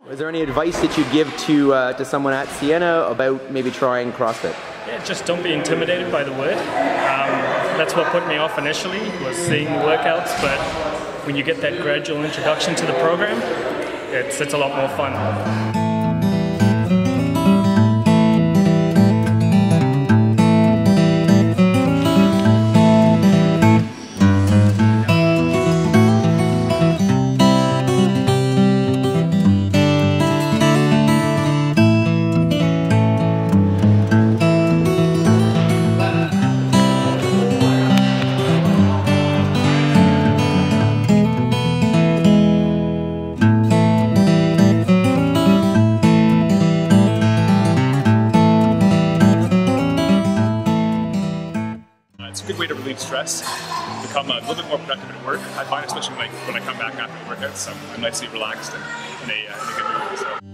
Is there any advice that you'd give to someone at Ciena about maybe trying CrossFit? Yeah, just don't be intimidated by the word. That's what put me off initially, was seeing the workouts, but when you get that gradual introduction to the program, it's a lot more fun. It's a good way to relieve stress, become a little bit more productive at work. I find, especially when I come back after the workouts, I'm nicely relaxed and in a good mood. So.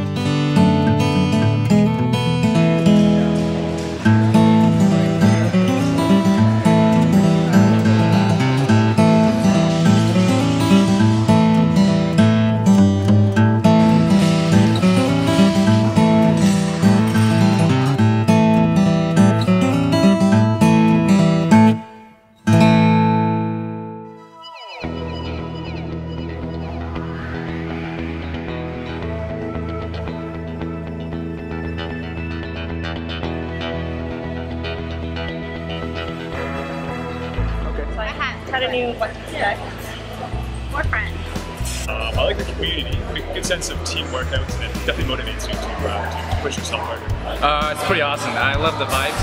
Had a new more friends. I like the community, a good sense of team workouts, and it definitely motivates you to push yourself harder. It's pretty awesome. I love the vibes,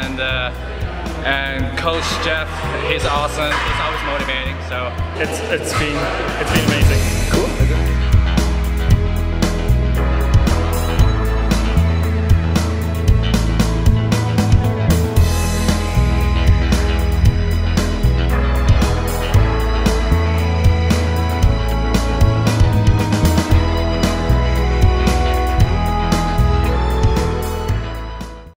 and Coach Jeff, he's awesome. He's always motivating. So it's been amazing.